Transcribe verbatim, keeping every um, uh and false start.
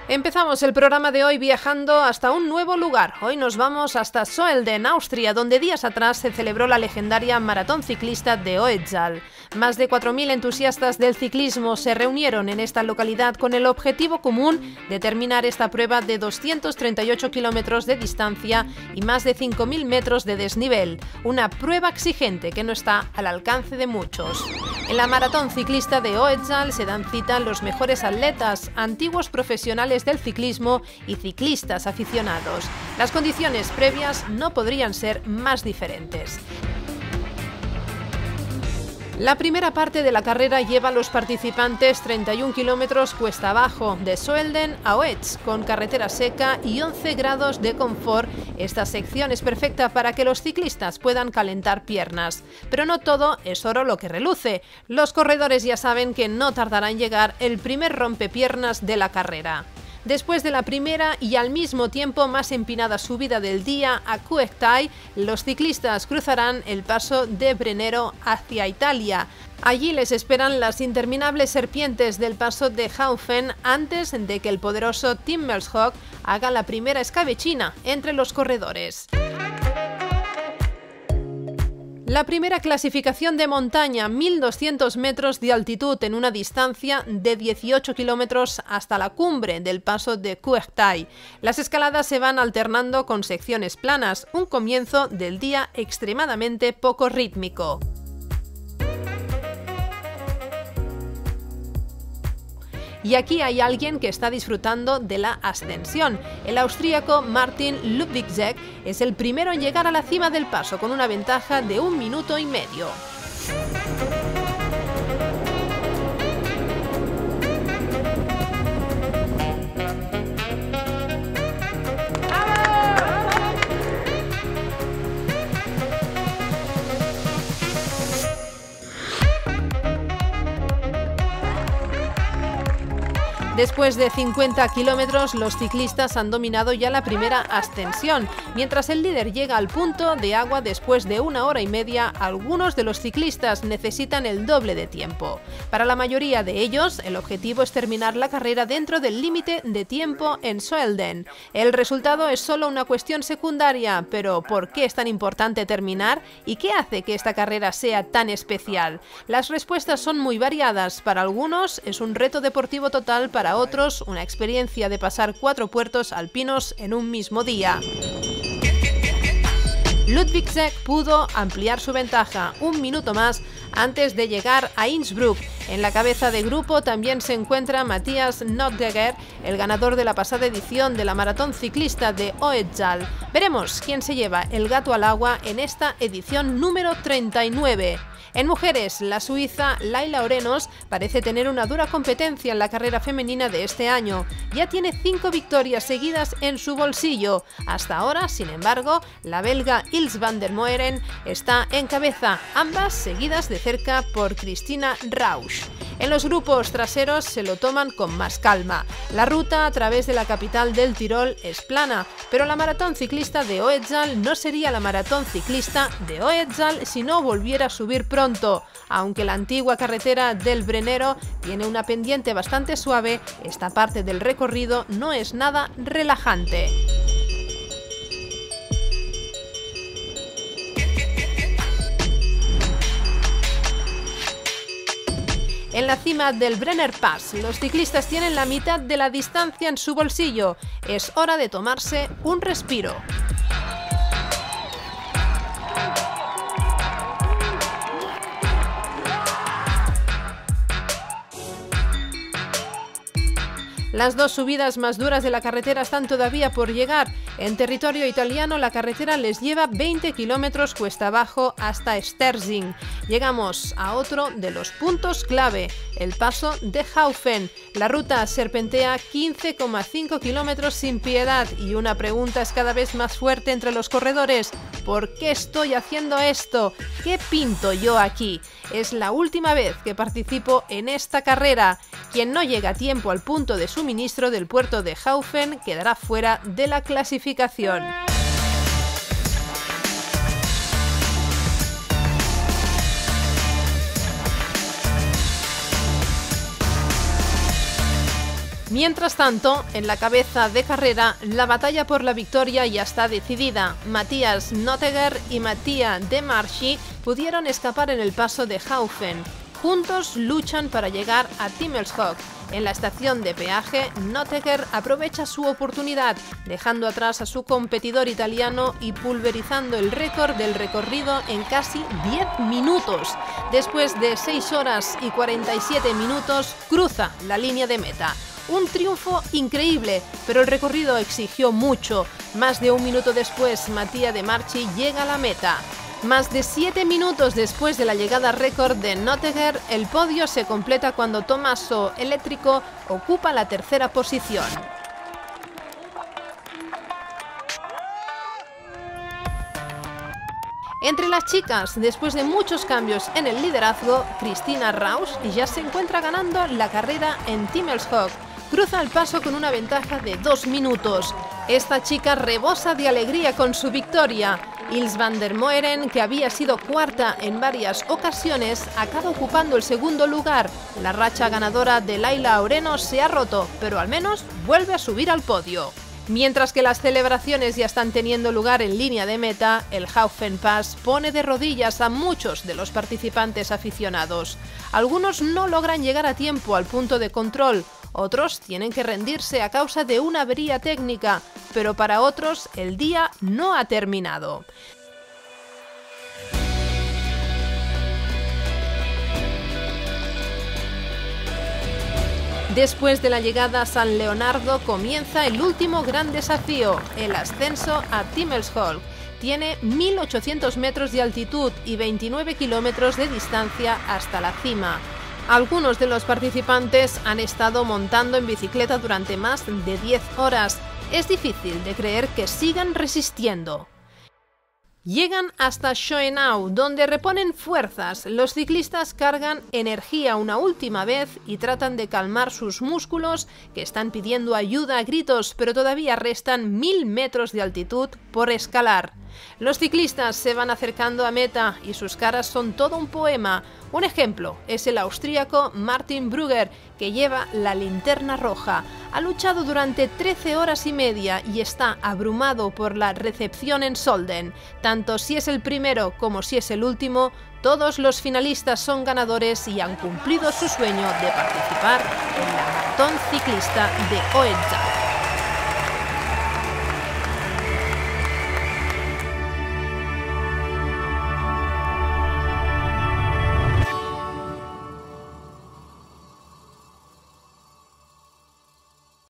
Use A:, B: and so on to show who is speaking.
A: Empezamos el programa de hoy viajando hasta un nuevo lugar. Hoy nos vamos hasta Soelden, Austria, donde días atrás se celebró la legendaria maratón ciclista de Oetzal. Más de cuatro mil entusiastas del ciclismo se reunieron en esta localidad con el objetivo común de terminar esta prueba de doscientos treinta y ocho kilómetros de distancia y más de cinco mil metros de desnivel. Una prueba exigente que no está al alcance de muchos. En la maratón ciclista de Oetzal se dan cita los mejores atletas, antiguos profesionales del ciclismo y ciclistas aficionados. Las condiciones previas no podrían ser más diferentes. La primera parte de la carrera lleva a los participantes treinta y un kilómetros cuesta abajo, de Soelden a Oetz, con carretera seca y once grados de confort. Esta sección es perfecta para que los ciclistas puedan calentar piernas. Pero no todo es oro lo que reluce. Los corredores ya saben que no tardará en llegar el primer rompepiernas de la carrera. Después de la primera y al mismo tiempo más empinada subida del día a Kuektai, los ciclistas cruzarán el paso de Brennero hacia Italia. Allí les esperan las interminables serpientes del paso de Haufen antes de que el poderoso Timmershog haga la primera escabechina entre los corredores. La primera clasificación de montaña, mil doscientos metros de altitud en una distancia de dieciocho kilómetros hasta la cumbre del paso de Kuektai. Las escaladas se van alternando con secciones planas, un comienzo del día extremadamente poco rítmico. Y aquí hay alguien que está disfrutando de la ascensión. El austríaco Martin Ludwigczek es el primero en llegar a la cima del paso con una ventaja de un minuto y medio. Después de cincuenta kilómetros, los ciclistas han dominado ya la primera ascensión. Mientras el líder llega al punto de agua después de una hora y media, algunos de los ciclistas necesitan el doble de tiempo. Para la mayoría de ellos, el objetivo es terminar la carrera dentro del límite de tiempo en Soelden. El resultado es solo una cuestión secundaria, pero ¿por qué es tan importante terminar? ¿Y qué hace que esta carrera sea tan especial? Las respuestas son muy variadas. Para algunos es un reto deportivo total, para Para otros, una experiencia de pasar cuatro puertos alpinos en un mismo día. Ludwigczek pudo ampliar su ventaja un minuto más antes de llegar a Innsbruck. En la cabeza de grupo también se encuentra Matthias Notdegger, el ganador de la pasada edición de la maratón ciclista de Oetzal. Veremos quién se lleva el gato al agua en esta edición número treinta y nueve. En mujeres, la suiza Laila Orenos parece tener una dura competencia en la carrera femenina de este año. Ya tiene cinco victorias seguidas en su bolsillo. Hasta ahora, sin embargo, la belga Ils van der Moeren está en cabeza, ambas seguidas de cerca por Christina Rausch. En los grupos traseros se lo toman con más calma. La ruta a través de la capital del Tirol es plana, pero la maratón ciclista de Oetzal no sería la maratón ciclista de Oetzal si no volviera a subir pronto. Aunque la antigua carretera del Brennero tiene una pendiente bastante suave, esta parte del recorrido no es nada relajante. En la cima del Brenner Pass, los ciclistas tienen la mitad de la distancia en su bolsillo. Es hora de tomarse un respiro. Las dos subidas más duras de la carretera están todavía por llegar. En territorio italiano, la carretera les lleva veinte kilómetros cuesta abajo hasta Sterzing. Llegamos a otro de los puntos clave, el paso de Haufen. La ruta serpentea quince coma cinco kilómetros sin piedad y una pregunta es cada vez más fuerte entre los corredores. ¿Por qué estoy haciendo esto? ¿Qué pinto yo aquí? Es la última vez que participo en esta carrera. Quien no llega a tiempo al punto de suministro del puerto de Haufen quedará fuera de la clasificación. Mientras tanto, en la cabeza de carrera, la batalla por la victoria ya está decidida. Matthias Nottegaer y Mattia De Marchi pudieron escapar en el paso de Haufen. Juntos luchan para llegar a Timmelshoek. En la estación de peaje, Nottegaer aprovecha su oportunidad, dejando atrás a su competidor italiano y pulverizando el récord del recorrido en casi diez minutos. Después de seis horas y cuarenta y siete minutos, cruza la línea de meta. Un triunfo increíble, pero el recorrido exigió mucho. Más de un minuto después, Mattia De Marchi llega a la meta. Más de siete minutos después de la llegada récord de Nottegaer, el podio se completa cuando Tommaso Electrico ocupa la tercera posición. Entre las chicas, después de muchos cambios en el liderazgo, Christina Rausch ya se encuentra ganando la carrera en Timmelshoek. Cruza el paso con una ventaja de dos minutos. Esta chica rebosa de alegría con su victoria. Ils van der Moeren, que había sido cuarta en varias ocasiones, acaba ocupando el segundo lugar. La racha ganadora de Laila Oreno se ha roto, pero al menos vuelve a subir al podio. Mientras que las celebraciones ya están teniendo lugar en línea de meta, el Haufen Pass pone de rodillas a muchos de los participantes aficionados. Algunos no logran llegar a tiempo al punto de control, otros tienen que rendirse a causa de una avería técnica, pero para otros el día no ha terminado. Después de la llegada a San Leonardo comienza el último gran desafío, el ascenso a Timmelshoek. Tiene mil ochocientos metros de altitud y veintinueve kilómetros de distancia hasta la cima. Algunos de los participantes han estado montando en bicicleta durante más de diez horas. Es difícil de creer que sigan resistiendo. Llegan hasta Schönau, donde reponen fuerzas. Los ciclistas cargan energía una última vez y tratan de calmar sus músculos, que están pidiendo ayuda a gritos, pero todavía restan mil metros de altitud por escalar. Los ciclistas se van acercando a meta y sus caras son todo un poema. Un ejemplo es el austríaco Martin Brugger, que lleva la linterna roja. Ha luchado durante trece horas y media y está abrumado por la recepción en Solden. Tanto si es el primero como si es el último, todos los finalistas son ganadores y han cumplido su sueño de participar en la maratón ciclista de Oedzak.